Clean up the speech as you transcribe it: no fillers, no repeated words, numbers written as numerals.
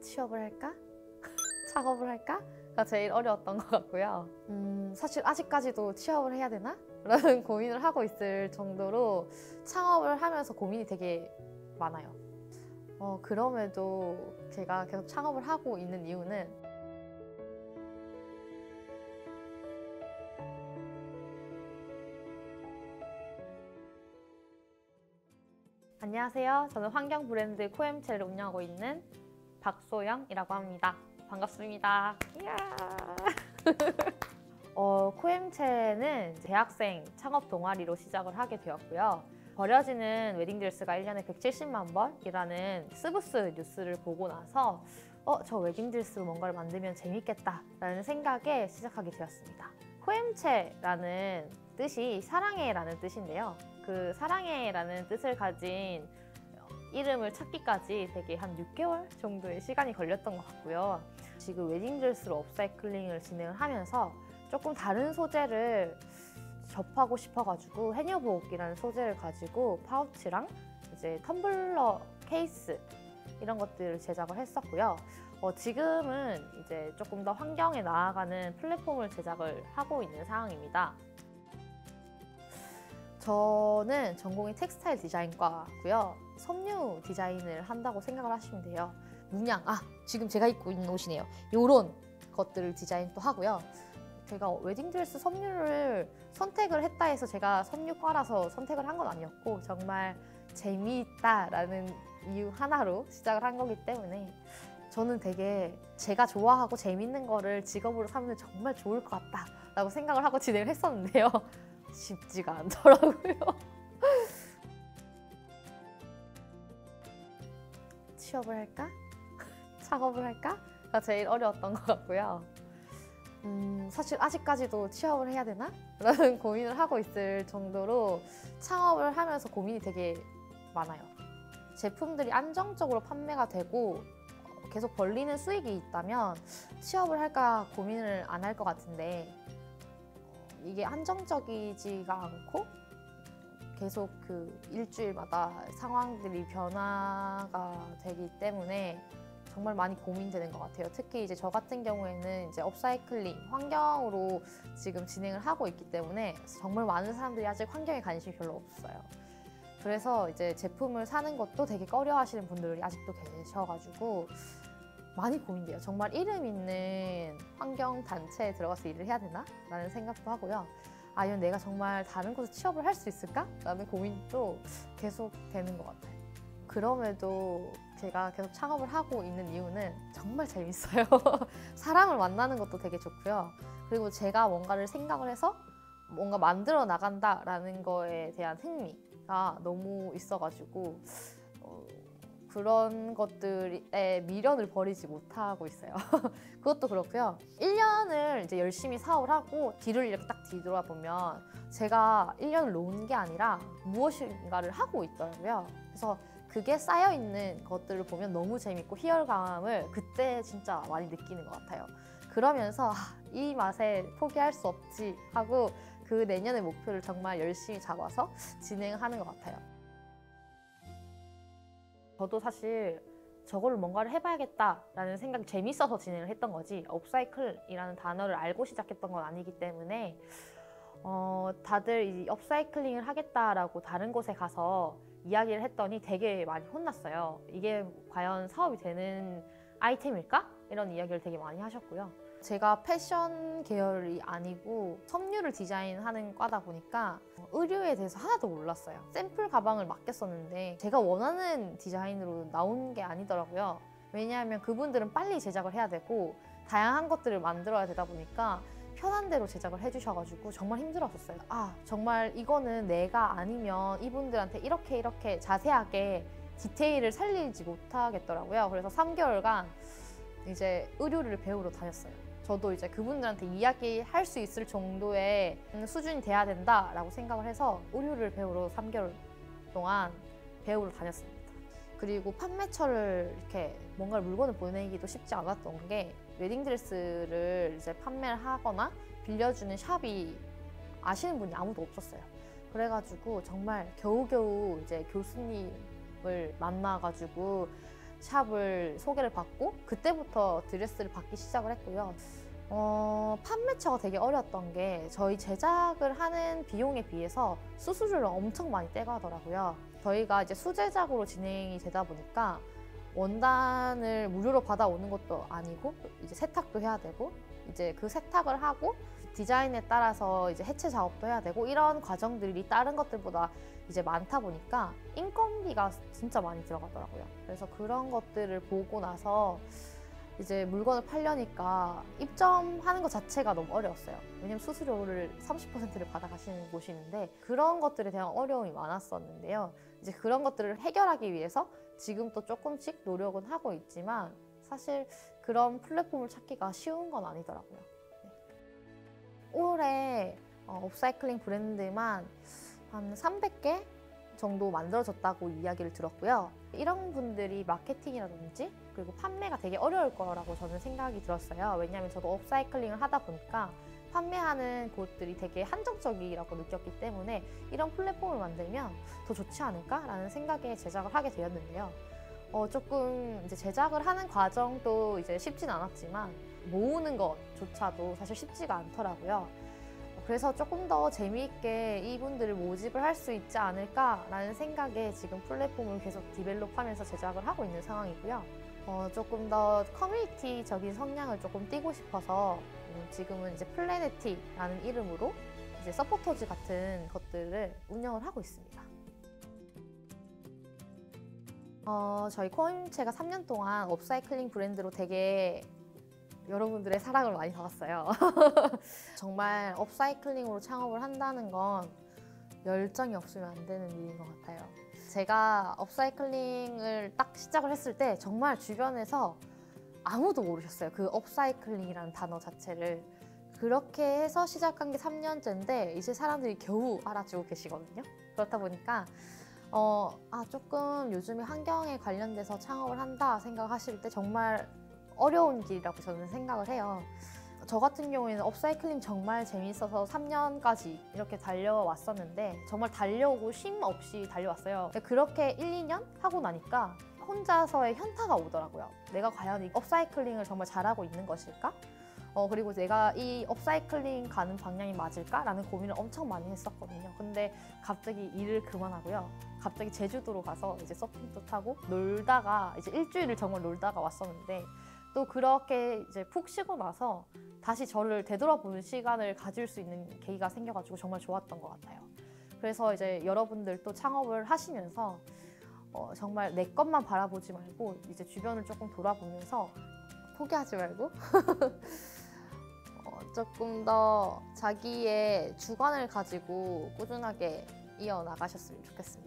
취업을 할까? 창업을 할까? 가 제일 어려웠던 것 같고요. 사실 아직까지도 취업을 해야 되나? 라는 고민을 하고 있을 정도로 창업을 하면서 고민이 되게 많아요. 그럼에도 제가 계속 창업을 하고 있는 이유는 안녕하세요. 저는 환경 브랜드 코엠체를 운영하고 있는 박소영이라고 합니다. 반갑습니다. 이야. 코엠체는 대학생 창업 동아리로 시작을 하게 되었고요. 버려지는 웨딩드레스가 1년에 170만 벌이라는 스브스 뉴스를 보고 나서 저 웨딩드레스로 뭔가를 만들면 재밌겠다라는 생각에 시작하게 되었습니다. 코엠체라는 뜻이 사랑해라는 뜻인데요. 그 사랑해라는 뜻을 가진 이름을 찾기까지 되게 한 6개월 정도의 시간이 걸렸던 것 같고요. 지금 웨딩드레스로 업사이클링을 진행을 하면서 조금 다른 소재를 접하고 싶어가지고 해녀복이라는 소재를 가지고 파우치랑 이제 텀블러 케이스 이런 것들을 제작을 했었고요. 지금은 이제 조금 더 환경에 나아가는 플랫폼을 제작을 하고 있는 상황입니다. 저는 전공이 텍스타일 디자인과고요. 섬유 디자인을 한다고 생각을 하시면 돼요. 문양, 지금 제가 입고 있는 옷이네요. 이런 것들을 디자인도 하고요. 제가 웨딩드레스 섬유를 선택을 했다 해서 제가 섬유과라서 선택을 한 건 아니었고 정말 재미있다라는 이유 하나로 시작을 한 거기 때문에 저는 되게 제가 좋아하고 재밌는 거를 직업으로 삼으면 정말 좋을 것 같다라고 생각을 하고 진행을 했었는데요. 쉽지가 않더라고요. 취업을 할까? 창업을 할까? 가 제일 어려웠던 것 같고요. 사실 아직까지도 취업을 해야 되나? 라는 고민을 하고 있을 정도로 창업을 하면서 고민이 되게 많아요. 제품들이 안정적으로 판매가 되고 계속 벌리는 수익이 있다면 취업을 할까 고민을 안 할 것 같은데 이게 안정적이지가 않고 계속 그 일주일마다 상황들이 변화가 되기 때문에 정말 많이 고민되는 것 같아요. 특히 이제 저 같은 경우에는 이제 업사이클링, 환경으로 지금 진행을 하고 있기 때문에 정말 많은 사람들이 아직 환경에 관심이 별로 없어요. 그래서 이제 제품을 사는 것도 되게 꺼려 하시는 분들이 아직도 계셔가지고 많이 고민돼요. 정말 이름 있는 환경단체에 들어가서 일을 해야 되나? 라는 생각도 하고요. 아니면 내가 정말 다른 곳에 취업을 할 수 있을까? 라는 고민도 계속 되는 것 같아요. 그럼에도 제가 계속 창업을 하고 있는 이유는 정말 재밌어요. 사람을 만나는 것도 되게 좋고요. 그리고 제가 뭔가를 생각을 해서 뭔가 만들어 나간다라는 거에 대한 흥미가 너무 있어가지고 그런 것들에 미련을 버리지 못하고 있어요. 그것도 그렇고요. 1년을 이제 열심히 사업을 하고 뒤를 이렇게 딱 뒤돌아보면 제가 1년을 놓은 게 아니라 무엇인가를 하고 있더라고요. 그래서 그게 쌓여있는 것들을 보면 너무 재밌고 희열감을 그때 진짜 많이 느끼는 것 같아요. 그러면서 이 맛에 포기할 수 없지 하고 그 내년의 목표를 정말 열심히 잡아서 진행하는 것 같아요. 저도 사실 저걸로 뭔가를 해봐야겠다라는 생각이 재밌어서 진행을 했던 거지 업사이클이라는 단어를 알고 시작했던 건 아니기 때문에 다들 이 업사이클링을 하겠다라고 다른 곳에 가서 이야기를 했더니 되게 많이 혼났어요. 이게 과연 사업이 되는 아이템일까? 이런 이야기를 되게 많이 하셨고요. 제가 패션 계열이 아니고 섬유를 디자인하는 과다 보니까 의류에 대해서 하나도 몰랐어요. 샘플 가방을 맡겼었는데 제가 원하는 디자인으로 나온 게 아니더라고요. 왜냐하면 그분들은 빨리 제작을 해야 되고 다양한 것들을 만들어야 되다 보니까 편한 대로 제작을 해주셔가지고 정말 힘들었었어요. 정말 이거는 내가 아니면 이분들한테 이렇게 자세하게 디테일을 살리지 못하겠더라고요. 그래서 3개월간 이제 의류를 배우러 다녔어요. 저도 이제 그분들한테 이야기할 수 있을 정도의 수준이 돼야 된다라고 생각을 해서 의류를 배우러 3개월 동안 배우러 다녔습니다. 그리고 판매처를 이렇게 뭔가 물건을 보내기도 쉽지 않았던 게 웨딩드레스를 이제 판매를 하거나 빌려주는 샵이 아시는 분이 아무도 없었어요. 그래가지고 정말 겨우겨우 이제 교수님을 만나가지고 샵을 소개를 받고 그때부터 드레스를 받기 시작을 했고요. 판매처가 되게 어려웠던 게 저희 제작을 하는 비용에 비해서 수수료를 엄청 많이 떼가더라고요. 저희가 이제 수제작으로 진행이 되다 보니까 원단을 무료로 받아오는 것도 아니고 이제 세탁도 해야 되고 이제 그 세탁을 하고 디자인에 따라서 이제 해체 작업도 해야 되고 이런 과정들이 다른 것들보다 이제 많다 보니까 인건비가 진짜 많이 들어가더라고요. 그래서 그런 것들을 보고 나서 이제 물건을 팔려니까 입점하는 것 자체가 너무 어려웠어요. 왜냐면 수수료를 30%를 받아가시는 곳이는데 그런 것들에 대한 어려움이 많았었는데요. 이제 그런 것들을 해결하기 위해서 지금 또 조금씩 노력은 하고 있지만 사실 그런 플랫폼을 찾기가 쉬운 건 아니더라고요. 네. 올해 업사이클링 브랜드만 한 300개 정도 만들어졌다고 이야기를 들었고요. 이런 분들이 마케팅이라든지 그리고 판매가 되게 어려울 거라고 저는 생각이 들었어요. 왜냐하면 저도 업사이클링을 하다 보니까 판매하는 곳들이 되게 한정적이라고 느꼈기 때문에 이런 플랫폼을 만들면 더 좋지 않을까라는 생각에 제작을 하게 되었는데요. 조금 이제 제작을 하는 과정도 이제 쉽진 않았지만 모으는 것조차도 사실 쉽지가 않더라고요. 그래서 조금 더 재미있게 이분들을 모집을 할 수 있지 않을까라는 생각에 지금 플랫폼을 계속 디벨롭하면서 제작을 하고 있는 상황이고요. 조금 더 커뮤니티적인 성향을 조금 띄고 싶어서 지금은 이제 플래네티라는 이름으로 이제 서포터즈 같은 것들을 운영을 하고 있습니다. 저희 코임체가 3년 동안 업사이클링 브랜드로 되게 여러분들의 사랑을 많이 받았어요. 정말 업사이클링으로 창업을 한다는 건 열정이 없으면 안 되는 일인 것 같아요. 제가 업사이클링을 딱 시작을 했을 때 정말 주변에서 아무도 모르셨어요. 그 업사이클링이라는 단어 자체를. 그렇게 해서 시작한 게 3년째인데 이제 사람들이 겨우 알아주고 계시거든요. 그렇다 보니까 조금 요즘에 환경에 관련돼서 창업을 한다 생각하실 때 정말 어려운 길이라고 저는 생각을 해요. 저 같은 경우에는 업사이클링 정말 재미있어서 3년까지 이렇게 달려왔었는데 정말 달려오고 쉼 없이 달려왔어요. 그렇게 1, 2년 하고 나니까 혼자서의 현타가 오더라고요. 내가 과연 이 업사이클링을 정말 잘하고 있는 것일까? 그리고 내가 이 업사이클링 가는 방향이 맞을까라는 고민을 엄청 많이 했었거든요. 근데 갑자기 일을 그만하고요. 갑자기 제주도로 가서 이제 서핑도 타고 놀다가 이제 일주일을 정말 놀다가 왔었는데 또 그렇게 이제 푹 쉬고 나서 다시 저를 되돌아보는 시간을 가질 수 있는 계기가 생겨가지고 정말 좋았던 것 같아요. 그래서 이제 여러분들도 창업을 하시면서 정말 내 것만 바라보지 말고 이제 주변을 조금 돌아보면서 포기하지 말고 조금 더 자기의 주관을 가지고 꾸준하게 이어나가셨으면 좋겠습니다.